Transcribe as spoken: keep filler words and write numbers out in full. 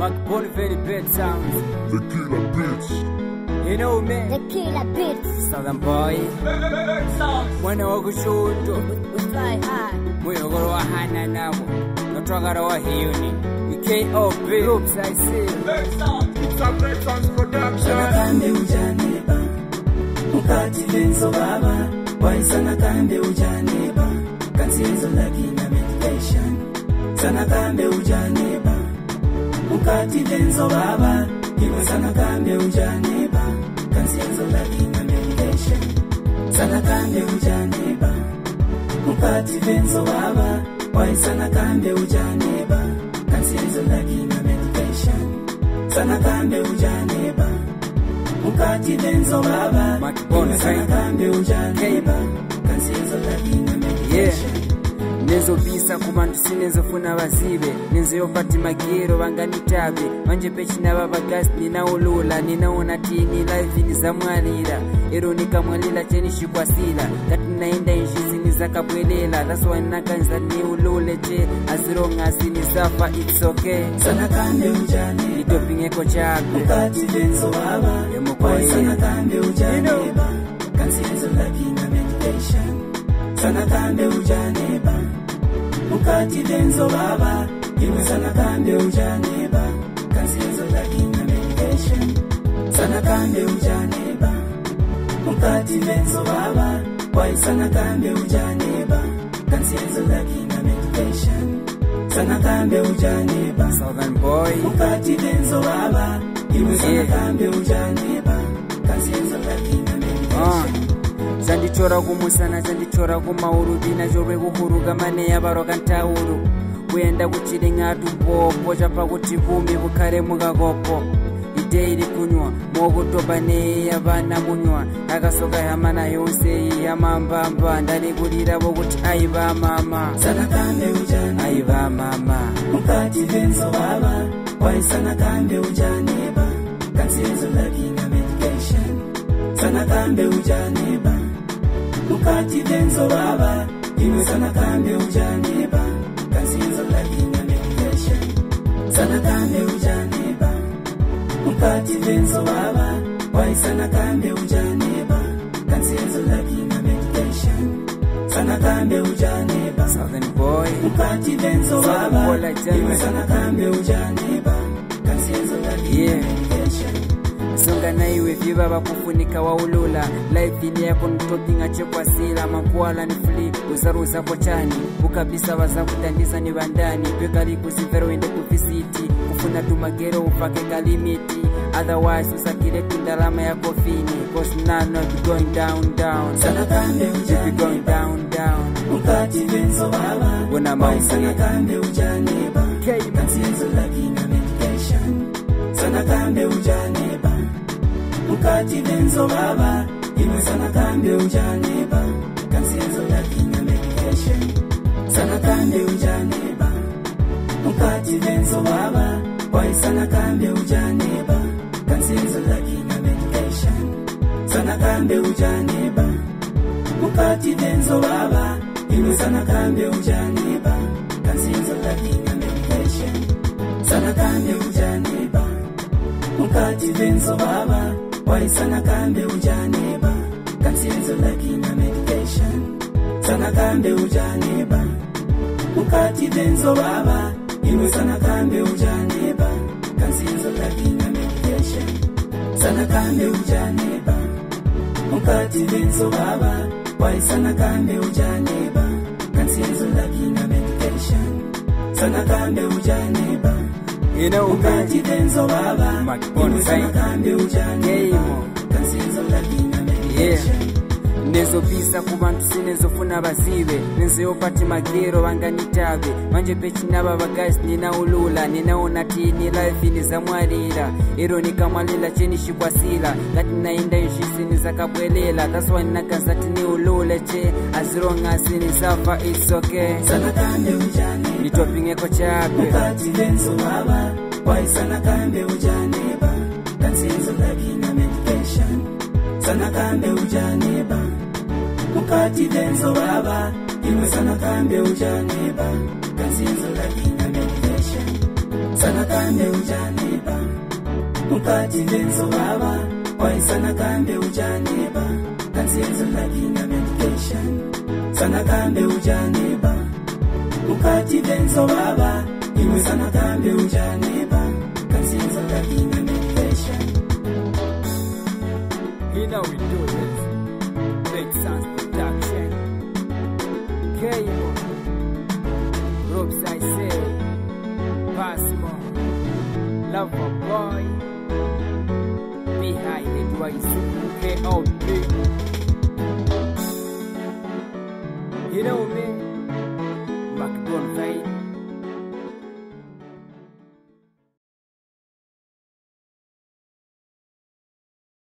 Macbone very bad sounds. The killer beats. You know me. The killer beats. Southern boy. Mwana wa kushoto. We fly high. Mwiyogoro wa hana nabo. Notwagara wa hiyuni. We K O B. Groups I see. It's a Red Sounds production. Sana kambe ujaneba Mukati benzo baba Wai sana kambe ujaneba Kansienzo laki na medication. Sana kambe ujaneba Mukati benzo baba Iwe sana kambe ujaneba Kansienzo laki na medication. Sana kambe ujaneba Mukati benzo baba Wai sana kambe ujaneba Kansienzo laki na medication. Sana kambe ujaneba Mukati benzo baba Macbone sana kambe ujaneba Kansienzo laki na medication. Nezo bisa kubantu sinezofuna bazibe Nenzo yopati magiro banganitabe Manje pechi na baba gas nina ulula Ninaona tini life ni zamwalira Ero nikamwalila cheni shikwasila Kati naenda inshisi nizakabwelela That's why nakanza ni ulule che As long as nizafa it's okay. Sana kambe ujaneba Nitopingeko chabe Mukati benzo baba Wai sana kambe ujaneba Kansienzo laki na medication. Sana kambe ujaneba Mukati benzo baba Iwe sana kambe ujaneba Kansienzo laki na medication. Sana kambe ujaneba Mukati benzo baba Wai sana kambe ujaneba Kansienzo laki na medication. Sana kambe ujaneba Southern boy. Mukati benzo baba Iwe sana kambe ujaneba Kansienzo laki na medication. Zandichora kumusana zandichora kumauru Bina jorwe kuhuruga mane ya baroka ntauru Kuenda kuchiri ngatu popo Chapa kuti vumi bukare mugagopo Ide ili kunywa Mogu tobane ya bana munywa Akasoka hamana yonse ya mambamba Ndani kulira bokuti aiba mama. Sana kambe ujaneba Aiba mama. Mukati benzo baba Wai sana kambe ujaneba Kansienzo laki na medication. Sana kambe ujaneba Mukati benzo baba Iwe sana kambe ujaneba Kansienzo laki na medication. Sana kambe ujaneba Mukati benzo baba Wai sana kambe ujaneba Kansienzo laki na medication. Sana kambe ujaneba Southern boy. Mukati benzo baba Iwe sana kambe ujaneba Kansienzo laki na medication. Songa na iwe viva bakufunika wa ulula. Life ni yako nitopinga chekwa sila. Makuala ni fli uzaruza kochani. Ukabisa waza kutandiza ni bandani. Peka liku zivero ende kufisiti. Kufuna tumagero ufake kalimiti. Otherwise usakile tundalama ya kofini. Cause now not going down down. Sana kambe ujaneba Keep going down down. Mukati benzo baba Wona Wai sana mauke. kambe ujaneba K-man. Kansienzo laki na medication. Sana kambe ujaneba Mukati benzo baba Iwe sana kambe ujaneba Kansienzo laki na medication. Sana kambe ujaneba Mukati benzo baba Wai sana kambe ujaneba Kansienzo laki na medication. Sana kambe ujaneba Mukati benzo baba Iwe sana kambe ujaneba Kansienzo laki na medication. Sana kambe ujaneba Mukati benzo baba Wai sana kambe ujaneba Kansienzo laki na medication. Sana kambe ujaneba Mukati benzo baba Iwe sana kambe ujaneba Kansienzo laki na medication. Sana kambe ujaneba Mukati benzo baba Wai sana kambe ujaneba Kansienzo laki na medication. Sana kambe ujaneba You know Mukati benzo baba Macbone Iwe sana kambe ujaneba Kansienzo laki na medication. Nezo bisa kubantu sinezofuna bazibe Nenzo yopati magero banganitabe Manje pechi naba bagasi nina ulula Ninaona tini life ni zamwalira Ero nikamwalila cheni shikwasila Kati nainda inshisi nizakabwelela That's why nakaza tini ulule che As long as nizafa it's okay. Sana kambe ujaneba Nitopingeko chabe Mukati benzo baba Wai sana kambe ujaneba Kansienzo laki na medication. Sana kambe ujaneba Mukati benzo baba Iwe sana kambe ujaneba Kansienzo laki na medication. Sana sana kambe ujaneba mukati venzo baba wai sana kambe ujaneba kansenzo lakinga medication sana kambe ujaneba mukati venzo baba imwe sana kambe ujaneba kansenzo lakinga medication. You know we do this. Big Sounds Production. K-Mo. Ropes I say. Passimo. Lover boy. Behind it, why you K O P. You know me. Backbone fight.